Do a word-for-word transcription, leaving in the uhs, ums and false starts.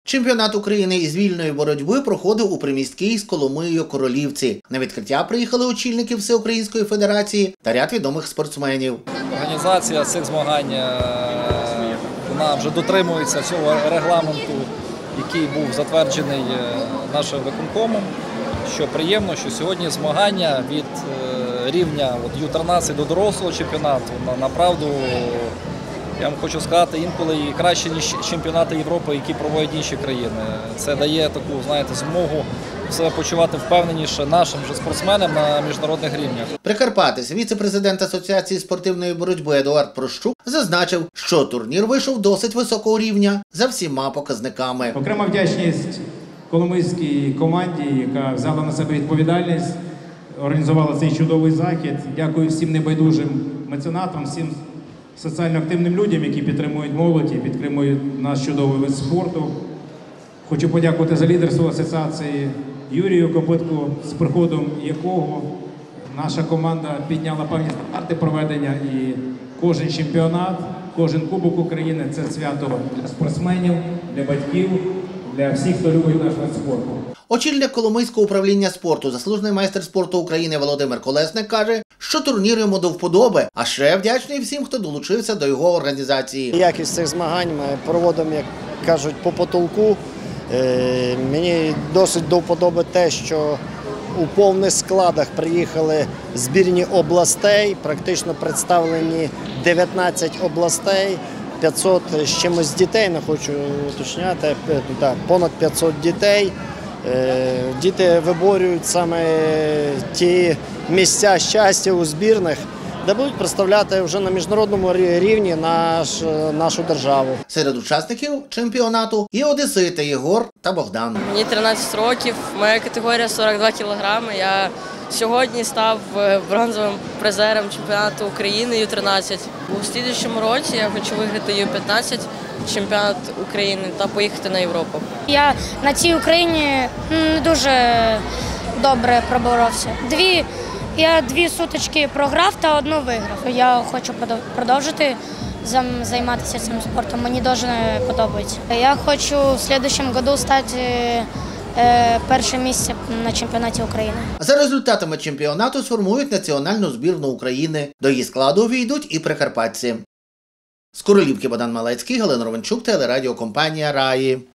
Чемпіонат України із вільної боротьби проходив у приміській з Коломиєю Королівці. На відкриття приїхали очільники Всеукраїнської федерації та ряд відомих спортсменів. Організація цих змагань вона вже дотримується цього регламенту, який був затверджений нашим виконкомом. Що приємно, що сьогодні змагання від рівня ю тринадцять до дорослого чемпіонату, направду, я вам хочу сказати, інколи і краще, ніж чемпіонати Європи, які проводять інші країни. Це дає таку, знаєте, змогу себе почувати впевненіше нашим же спортсменам на міжнародних рівнях. Прикарпатець, віце-президент Асоціації спортивної боротьби Едуард Прощук зазначив, що турнір вийшов досить високого рівня за всіма показниками. Окрема вдячність коломийській команді, яка взяла на себе відповідальність, організувала цей чудовий захід. Дякую всім небайдужим меценатам, всім соціально активним людям, які підтримують молодь і підтримують наш чудовий вид спорту. Хочу подякувати за лідерство асоціації Юрію Копитку, з приходом якого наша команда підняла певні стандарти проведення, і кожен чемпіонат, кожен кубок України – це свято для спортсменів, для батьків, для всіх, хто любить наш вид спорту. Очільник Коломийського управління спорту, заслужений майстер спорту України Володимир Колесник каже, що турнір йому до вподоби, а ще вдячний всім, хто долучився до його організації. Якість цих змагань ми проводимо, як кажуть, по потолку. Е, мені досить до вподоби те, що у повних складах приїхали збірні областей, практично представлені дев'ятнадцять областей, п'ятсот з чимось дітей, не хочу уточняти, так, понад п'ятсот дітей. Діти виборюють саме ті місця щастя у збірних, де будуть представляти вже на міжнародному рівні наш, нашу державу. Серед учасників чемпіонату є одесити Єгор та Богдан. Мені тринадцять років, моя категорія сорок два кілограми. Я сьогодні став бронзовим призером чемпіонату України ю тринадцять. У слідчому році я хочу виграти ю п'ятнадцять, чемпіонат України та поїхати на Європу. Я на цій Україні не дуже добре проборовся. Дві, я дві сутички програв та одну виграв. Я хочу продовжити займатися цим спортом, мені дуже подобається. Я хочу в наступному році стати перше місце на чемпіонаті України. За результатами чемпіонату сформують національну збірну України. До її складу увійдуть і прикарпатці. З Королівки Богдан Малецький, Галина Ровенчук, телерадіокомпанія «Раї».